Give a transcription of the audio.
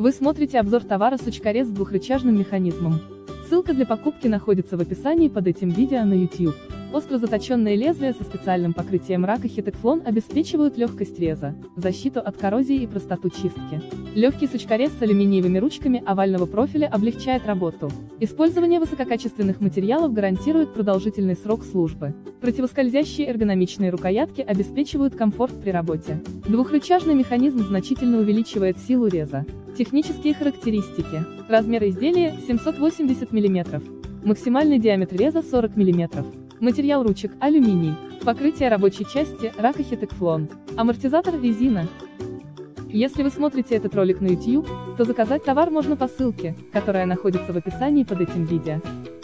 Вы смотрите обзор товара сучкорез с двухрычажным механизмом. Ссылка для покупки находится в описании под этим видео на YouTube. Остро заточенные лезвия со специальным покрытием Rakohet Teflon обеспечивают легкость реза, защиту от коррозии и простоту чистки. Легкий сучкорез с алюминиевыми ручками овального профиля облегчает работу. Использование высококачественных материалов гарантирует продолжительный срок службы. Противоскользящие эргономичные рукоятки обеспечивают комфорт при работе. Двухрычажный механизм значительно увеличивает силу реза. Технические характеристики. Размер изделия 780 мм. Максимальный диаметр реза 40 мм. Материал ручек – алюминий. Покрытие рабочей части – Rakohet Teflon. Амортизатор – резина. Если вы смотрите этот ролик на YouTube, то заказать товар можно по ссылке, которая находится в описании под этим видео.